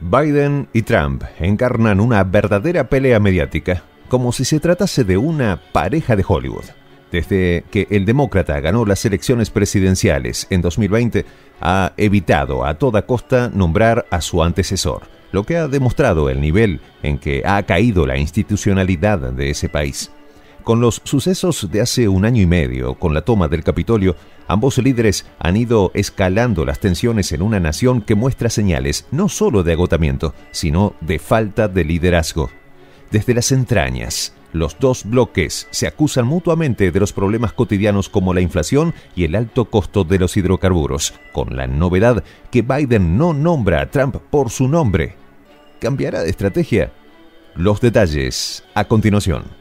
Biden y Trump encarnan una verdadera pelea mediática, como si se tratase de una pareja de Hollywood. Desde que el demócrata ganó las elecciones presidenciales en 2020, ha evitado a toda costa nombrar a su antecesor, lo que ha demostrado el nivel en que ha caído la institucionalidad de ese país. Con los sucesos de hace un año y medio, con la toma del Capitolio, ambos líderes han ido escalando las tensiones en una nación que muestra señales no solo de agotamiento, sino de falta de liderazgo. Desde las entrañas, los dos bloques se acusan mutuamente de los problemas cotidianos como la inflación y el alto costo de los hidrocarburos, con la novedad que Biden no nombra a Trump por su nombre. ¿Cambiará de estrategia? Los detalles a continuación.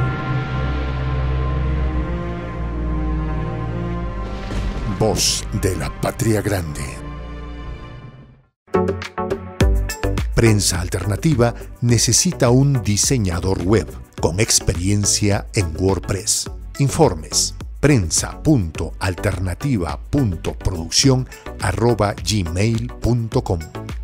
Voz de la Patria Grande. Prensa Alternativa necesita un diseñador web con experiencia en WordPress. Informes: prensa.alternativa.produccion@gmail.com.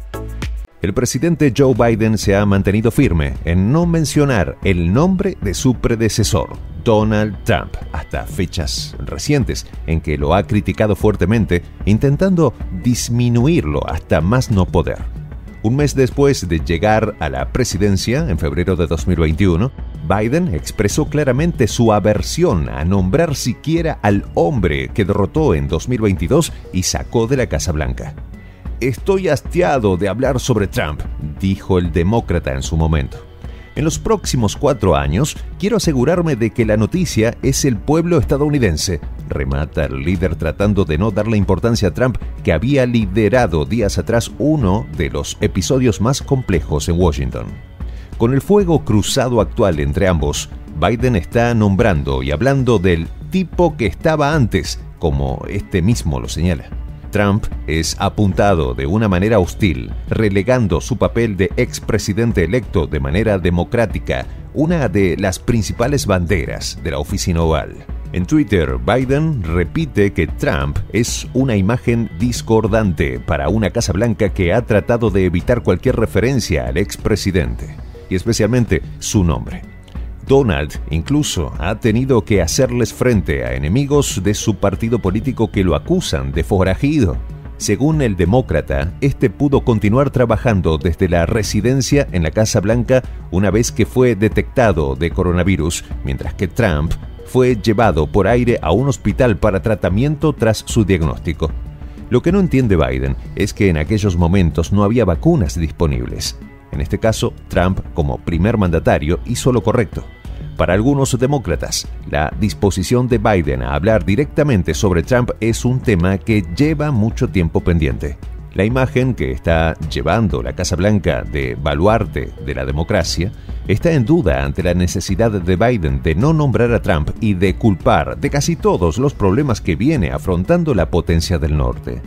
El presidente Joe Biden se ha mantenido firme en no mencionar el nombre de su predecesor, Donald Trump, hasta fechas recientes en que lo ha criticado fuertemente, intentando disminuirlo hasta más no poder. Un mes después de llegar a la presidencia, en febrero de 2021, Biden expresó claramente su aversión a nombrar siquiera al hombre que derrotó en 2022 y sacó de la Casa Blanca. «Estoy hastiado de hablar sobre Trump», dijo el demócrata en su momento. «En los próximos 4 años, quiero asegurarme de que la noticia es el pueblo estadounidense», remata el líder tratando de no darle importancia a Trump, que había liderado días atrás uno de los episodios más complejos en Washington. Con el fuego cruzado actual entre ambos, Biden está nombrando y hablando del tipo que estaba antes, como este mismo lo señala. Trump es apuntado de una manera hostil, relegando su papel de expresidente electo de manera democrática, una de las principales banderas de la oficina oval. En Twitter, Biden repite que Trump es una imagen discordante para una Casa Blanca que ha tratado de evitar cualquier referencia al expresidente, y especialmente su nombre. Donald incluso ha tenido que hacerles frente a enemigos de su partido político que lo acusan de forajido. Según el demócrata, este pudo continuar trabajando desde la residencia en la Casa Blanca una vez que fue detectado de coronavirus, mientras que Trump fue llevado por aire a un hospital para tratamiento tras su diagnóstico. Lo que no entiende Biden es que en aquellos momentos no había vacunas disponibles. En este caso, Trump, como primer mandatario, hizo lo correcto. Para algunos demócratas, la disposición de Biden a hablar directamente sobre Trump es un tema que lleva mucho tiempo pendiente. La imagen que está llevando la Casa Blanca de baluarte de la democracia está en duda ante la necesidad de Biden de no nombrar a Trump y de culpar de casi todos los problemas que viene afrontando la potencia del norte.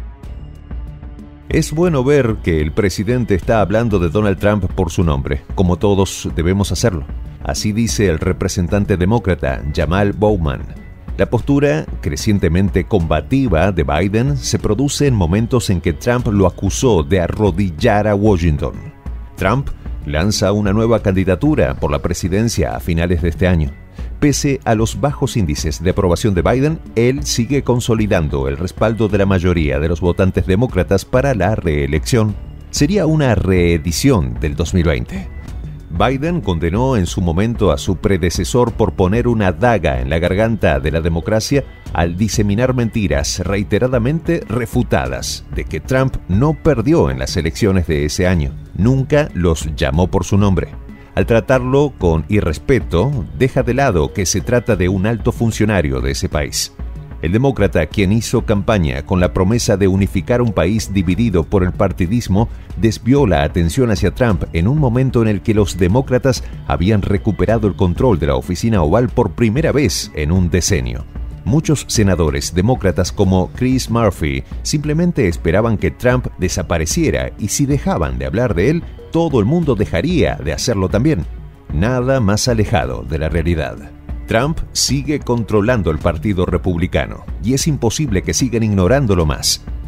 Es bueno ver que el presidente está hablando de Donald Trump por su nombre, como todos debemos hacerlo. Así dice el representante demócrata Jamal Bowman. La postura crecientemente combativa de Biden se produce en momentos en que Trump lo acusó de arrodillar a Washington. Trump lanza una nueva candidatura por la presidencia a finales de este año. Pese a los bajos índices de aprobación de Biden, él sigue consolidando el respaldo de la mayoría de los votantes demócratas para la reelección. Sería una reedición del 2020. Biden condenó en su momento a su predecesor por poner una daga en la garganta de la democracia al diseminar mentiras reiteradamente refutadas de que Trump no perdió en las elecciones de ese año. Nunca los llamó por su nombre. Al tratarlo con irrespeto, deja de lado que se trata de un alto funcionario de ese país. El demócrata, quien hizo campaña con la promesa de unificar un país dividido por el partidismo, desvió la atención hacia Trump en un momento en el que los demócratas habían recuperado el control de la oficina oval por primera vez en un decenio. Muchos senadores demócratas como Chris Murphy simplemente esperaban que Trump desapareciera y si dejaban de hablar de él, todo el mundo dejaría de hacerlo también. Nada más alejado de la realidad. Trump sigue controlando el Partido Republicano y es imposible que sigan ignorándolo más.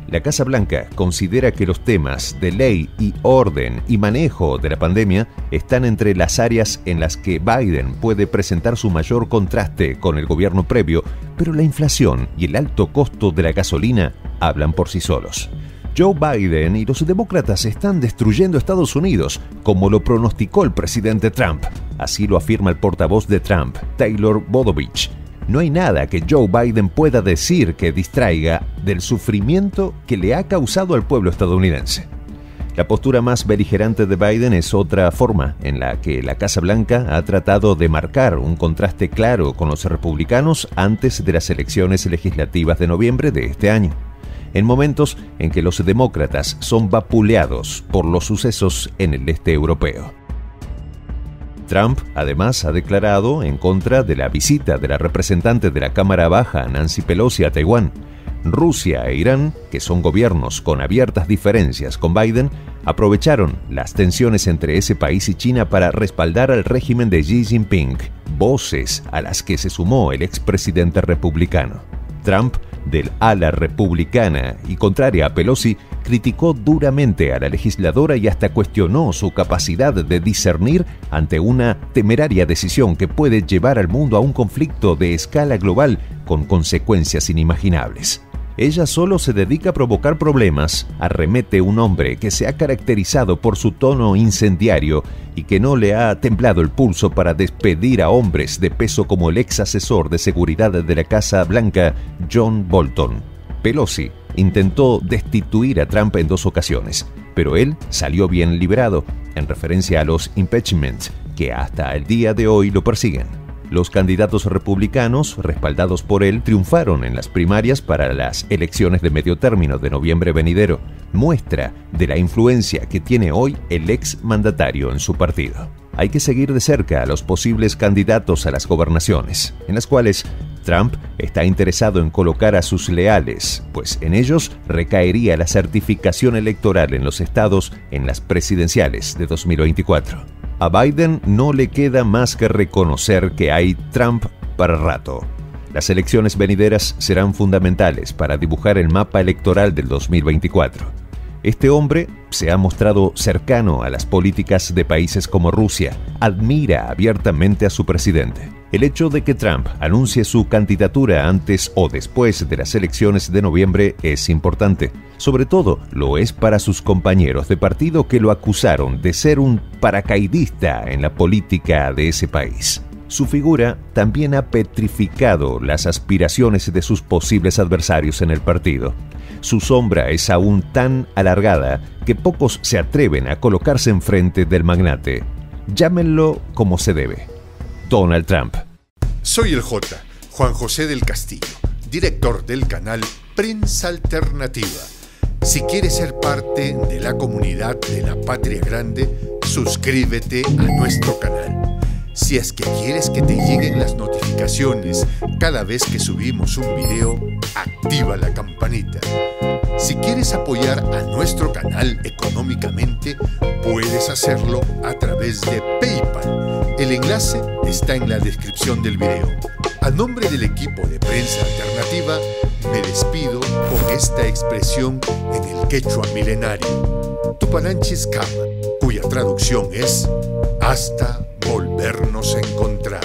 La Casa Blanca considera que los temas de ley y orden y manejo de la pandemia están entre las áreas en las que Biden puede presentar su mayor contraste con el gobierno previo, pero la inflación y el alto costo de la gasolina hablan por sí solos. Joe Biden y los demócratas están destruyendo Estados Unidos, como lo pronosticó el presidente Trump. Así lo afirma el portavoz de Trump, Taylor Bodovich. No hay nada que Joe Biden pueda decir que distraiga del sufrimiento que le ha causado al pueblo estadounidense. La postura más beligerante de Biden es otra forma en la que la Casa Blanca ha tratado de marcar un contraste claro con los republicanos antes de las elecciones legislativas de noviembre de este año, en momentos en que los demócratas son vapuleados por los sucesos en el este europeo. Trump, además, ha declarado en contra de la visita de la representante de la Cámara Baja, Nancy Pelosi, a Taiwán. Rusia e Irán, que son gobiernos con abiertas diferencias con Biden, aprovecharon las tensiones entre ese país y China para respaldar al régimen de Xi Jinping, voces a las que se sumó el expresidente republicano. Trump, del ala republicana y contraria a Pelosi, criticó duramente a la legisladora y hasta cuestionó su capacidad de discernir ante una temeraria decisión que puede llevar al mundo a un conflicto de escala global con consecuencias inimaginables. Ella solo se dedica a provocar problemas, arremete un hombre que se ha caracterizado por su tono incendiario y que no le ha temblado el pulso para despedir a hombres de peso como el ex asesor de seguridad de la Casa Blanca, John Bolton. Pelosi intentó destituir a Trump en 2 ocasiones, pero él salió bien librado, en referencia a los impeachments que hasta el día de hoy lo persiguen. Los candidatos republicanos, respaldados por él, triunfaron en las primarias para las elecciones de medio término de noviembre venidero, muestra de la influencia que tiene hoy el ex mandatario en su partido. Hay que seguir de cerca a los posibles candidatos a las gobernaciones, en las cuales Trump está interesado en colocar a sus leales, pues en ellos recaería la certificación electoral en los estados en las presidenciales de 2024. A Biden no le queda más que reconocer que hay Trump para rato. Las elecciones venideras serán fundamentales para dibujar el mapa electoral del 2024. Este hombre se ha mostrado cercano a las políticas de países como Rusia, admira abiertamente a su presidente. El hecho de que Trump anuncie su candidatura antes o después de las elecciones de noviembre es importante. Sobre todo lo es para sus compañeros de partido que lo acusaron de ser un paracaidista en la política de ese país. Su figura también ha petrificado las aspiraciones de sus posibles adversarios en el partido. Su sombra es aún tan alargada que pocos se atreven a colocarse enfrente del magnate. Llámenlo como se debe: Donald Trump. Soy el J, Juan José del Castillo, director del canal Prensa Alternativa. Si quieres ser parte de la comunidad de la Patria Grande, suscríbete a nuestro canal. Si es que quieres que te lleguen las notificaciones cada vez que subimos un video, activa la campanita. Si quieres apoyar a nuestro canal económicamente, puedes hacerlo a través de PayPal. El enlace está en la descripción del video. A nombre del equipo de Prensa Alternativa, me despido con esta expresión en el quechua milenario, Tupananchis Kama, cuya traducción es hasta volvernos a encontrar.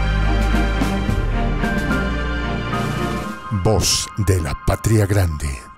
Voz de la Patria Grande.